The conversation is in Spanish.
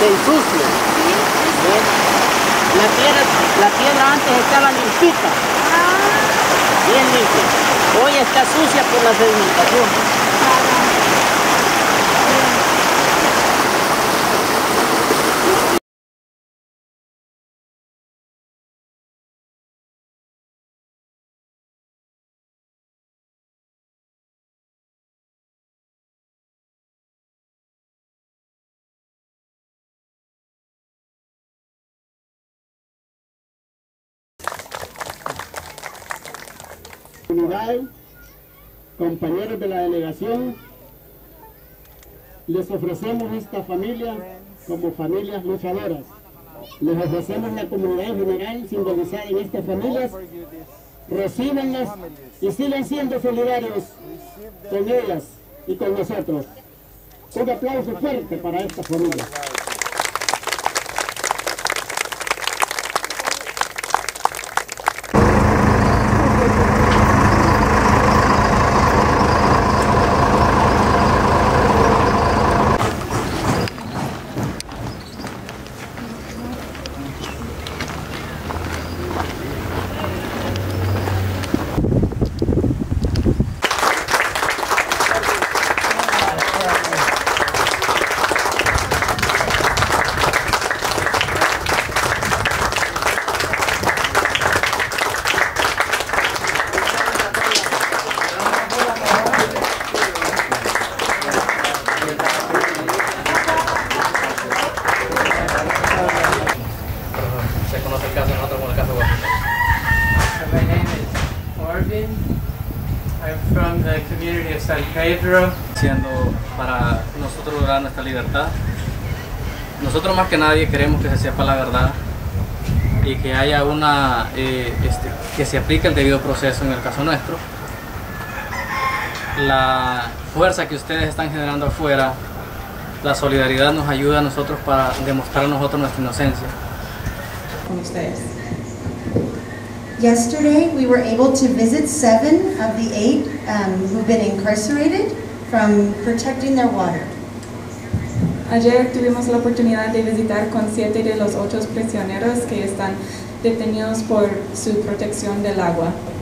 se ensucia. ¿Ven? La tierra antes estaba limpita, bien limpia. Hoy está sucia por la sedimentación. Compañeros de la delegación, les ofrecemos esta familia como familias luchadoras. Les ofrecemos la comunidad en general simbolizada en estas familias. Recíbanlas y sigan siendo solidarios con ellas y con nosotros. Un aplauso fuerte para esta familia. I'm from the community of San Pedro. Haciendo para nosotros lograr nuestra libertad. Nosotros más que nadie queremos que se sepa la verdad y que haya que se aplique el debido proceso en el caso nuestro. La fuerza que ustedes están generando afuera, la solidaridad nos ayuda a nosotros para demostrar a nosotros nuestra inocencia. Con ustedes. Yesterday, we were able to visit 7 of the 8 who've been incarcerated from protecting their water. Ayer tuvimos la oportunidad de visitar con 7 de los 8 prisioneros que están detenidos por su protección del agua.